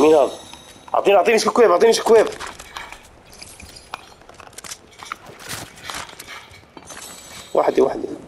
مين هذا؟ اعطيني سكويب، اعطيني سكويب. وحدي.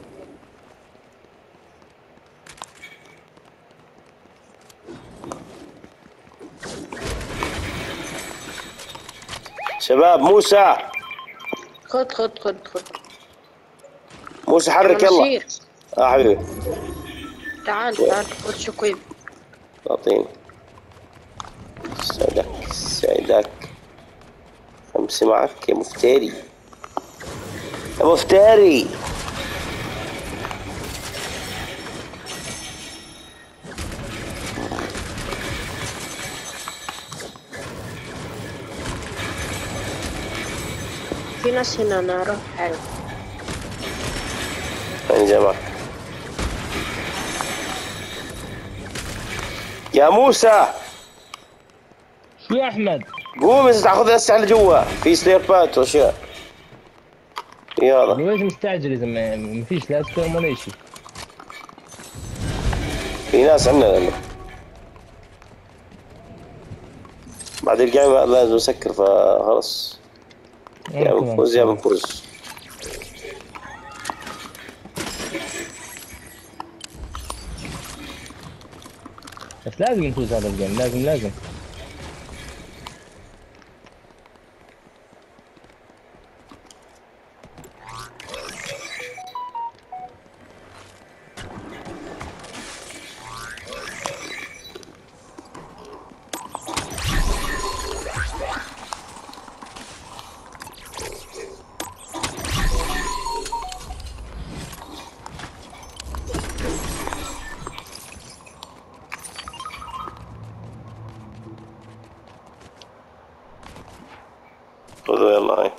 شباب موسى، خد موسى حرك يلا. حبيبي تعال خد شكويب. اعطيني. سعدك. امسي معك يا مفتري. في ناس هنا نروح حلو. يعني جماعة يا موسى. شو يا احمد؟ قوم تاخذ الاسلحه اللي جوا، في سليبات واشياء. يلا ليش مستعجل اذا ما فيش لا سكرم ولا شيء؟ في ناس عندنا لأنه. بعد الجيم لازم اسكر فخلص. يا بنفوز. بس لازم نفوز هذا الجيم، لازم. خذوا يلا هاي.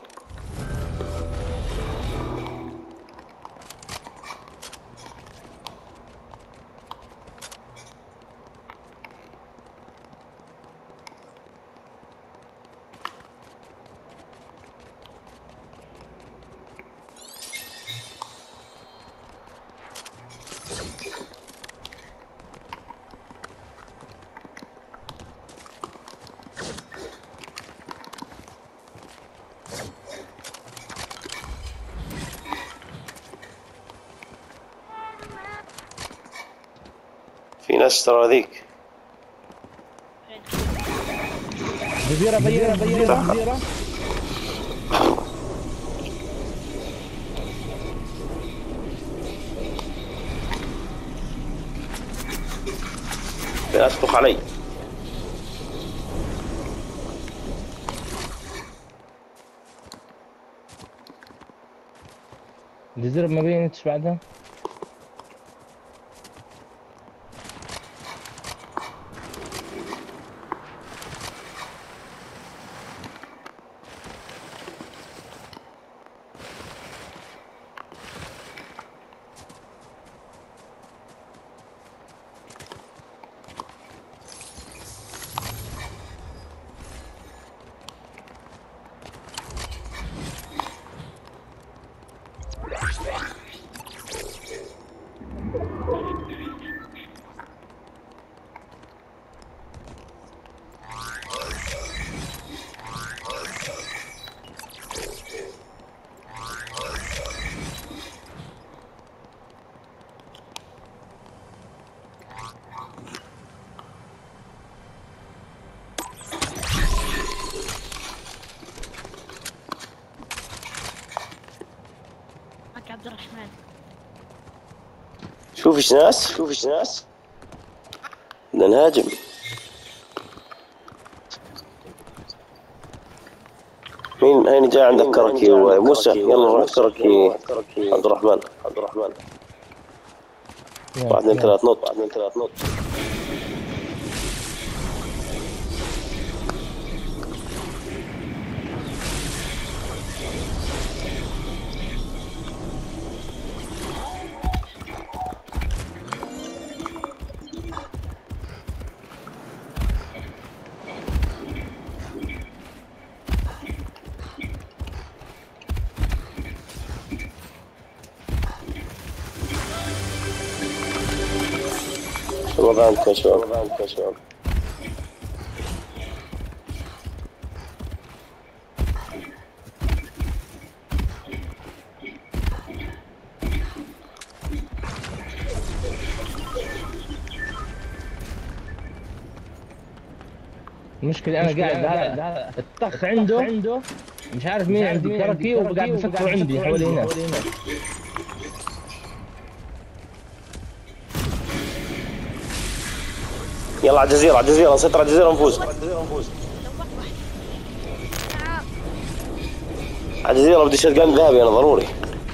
في ناس ترى ذيك جزيرة بيرة في ناس تطخ علي. جزيرة ما بينتش بعدها. عبد الرحمن شوف ايش ناس بدنا نهاجم. مين هيني جاي عندك كركي وموسى؟ يلا روح كركي عبد الرحمن. 1 2 3 نط. الوضع عندكم يا شباب. المشكلة أنا قاعد هذا الطخ عنده مش عارف مين عندي كركي وقاعد بفكروا عندي حوالي هنا. يلا على الجزيرة، على الجزيرة، نسيطر على الجزيرة ونفوز. على الجزيرة بدي شتقان ذهبي أنا ضروري.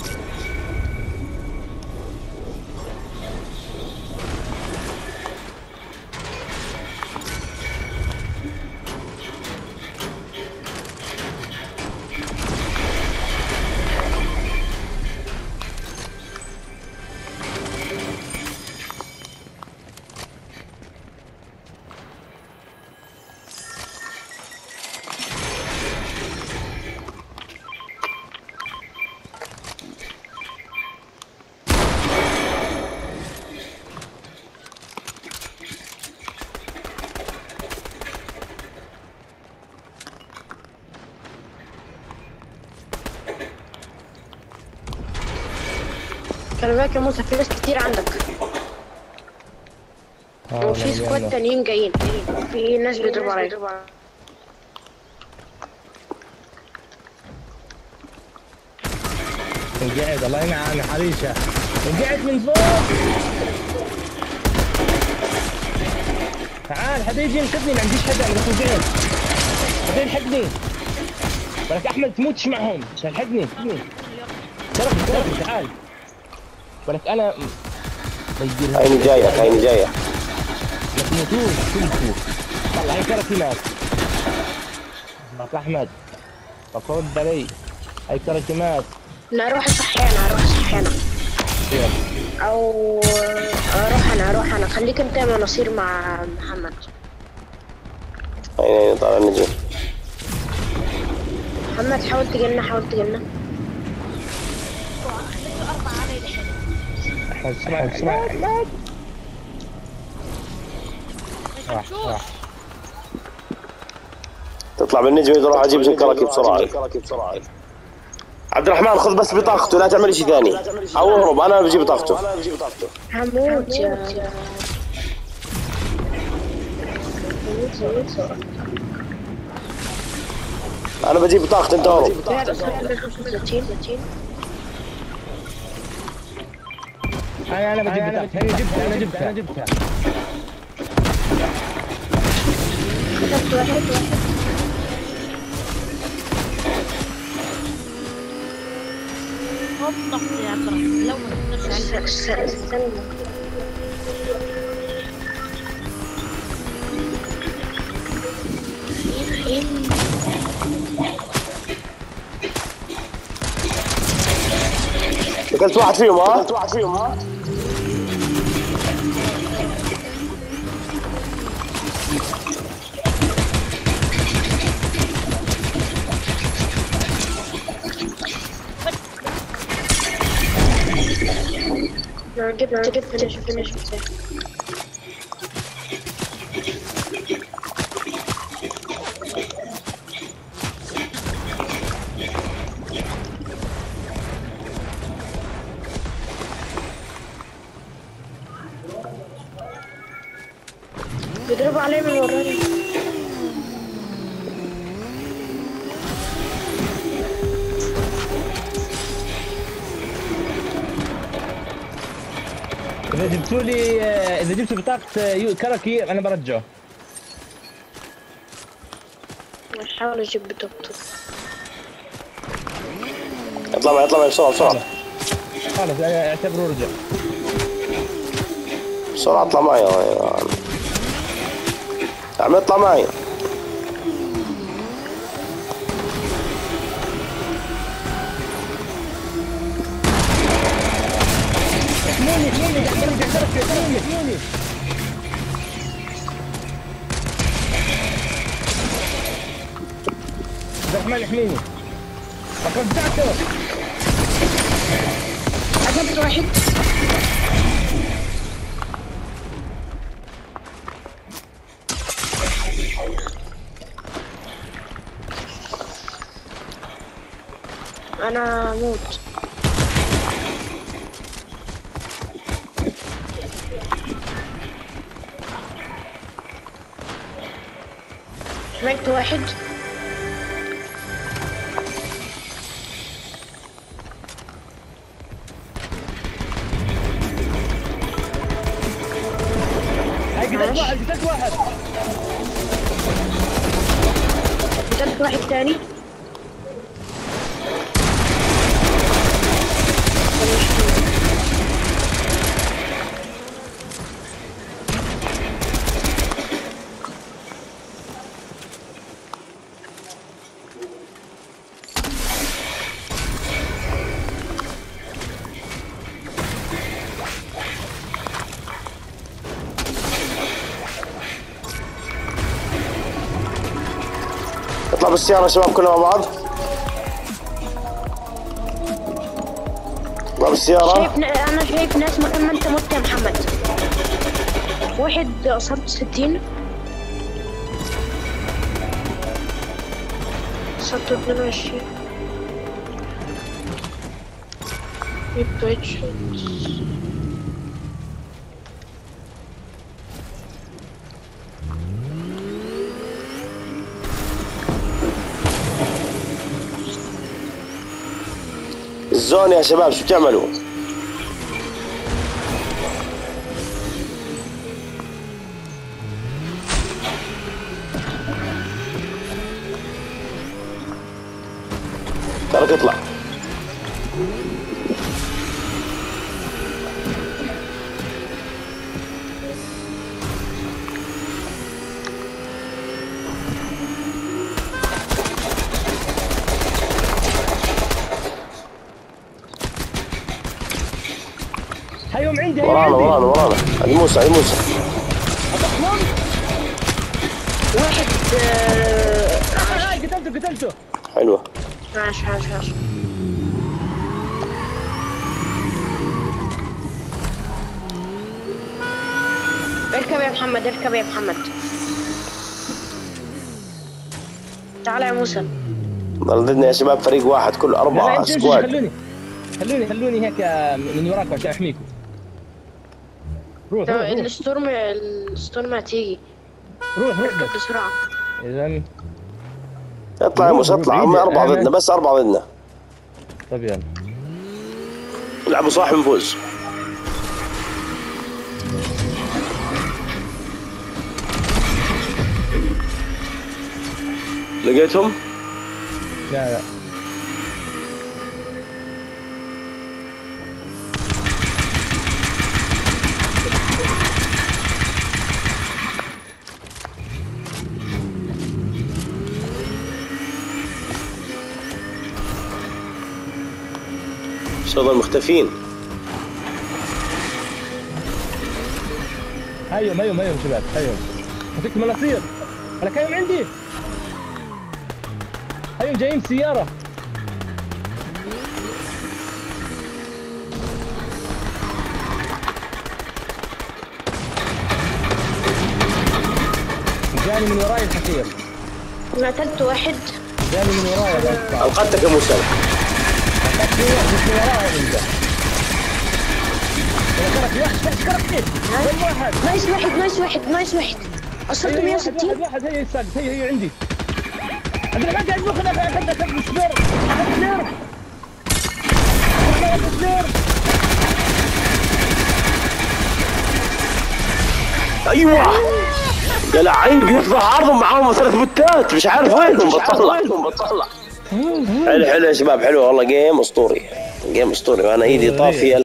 خلي بالك يا موسى، في ناس كتير عندك وفي سكواد تانيين جايين، في ناس بيضربوا عليك. وقعد الله ينعم حريشة، وقعد من فوق. تعال حدا يجي ينقذني، ما عنديش حدا، انا بس وقعت. حدا يلحقني. ولك احمد تموتش معهم، تلحقني. تركني تعال. ولك انا هيني جايك، هيني جايك. ما تموتوش كلكم. طلع هي كركينات. احمد رد علي. هي كركينات. لا اروح اصحي انا، او اروح انا خليك انت يا نصير مع محمد. هيني طالع نجي. محمد حاول تجينا. احمد راح تطلع بالنجم يروح اجيب كركي بسرعة. عبد الرحمن خذ بس بطاقته، لا تعمل شيء ثاني، او اهرب انا بجيب بطاقته. هموت يا انا بجيب بطاقته، انت اهرب. انا بجيب انا جبتها. وضحت يا عبد الرحمن لو ما تقدرش عليك. قتلت واحد فيهم ها؟ جبت فينيش. بيضربوا علي من وراني. اذا جبتوا بطاقة كركي انا برجعه. احاول اجيب بطاقته. اطلع معي بسرعة. خلاص اعتبره رجع. بسرعة اطلع معي يا عم، اطلع معي. احموني. الرحمن احميني. رجعته. عجبت واحد. انا موت. شمعت واحد. هاي قتلت واحد قتلت واحد تاني. اطلع بالسيارة يا شباب كلنا مع بعض. اطلع بالسيارة. انا شايف ناس مكان ما انت مت يا محمد. واحد اصابته 60. اصابته 22. جبت هيد شوت. الزون يا شباب شو بتعملوا؟ ترك اطلع. هيوم عندي ورانا علي موسى واحد قتلته حلوة. عاش. اركب يا محمد. تعال يا موسى. ضلنا يا شباب فريق واحد كل 4 سكواد. خلوني هيك من وراكم عشان احميكم. روح الستورم هتيجي. روح بسرعة. اذا اطلع يا موسى اطلع. هم 4 ضدنا بس 4 ضدنا. طيب يلا العبوا صح نفوز. لقيتهم؟ لا شغل مختفين. هيوم شباب هيوم. هفك مناصير. انا كايم عندي. هيوم جايين سيارة. جاني من وراي الحصير. قتلت واحد. جاني من وراي. القتك يا موسى. القتك من وراي انت. نايس واحد. اصلت 160. واحد هي السادس. هي عندي. عبد الرحمن قاعد ياخذ سلير. ايوه يا لعين بيطلع عرضهم معاهم 3 بوتات مش عارف وينهم. بطلع. حلو يا شباب حلو والله. جيم اسطوري وانا ايدي طافيه.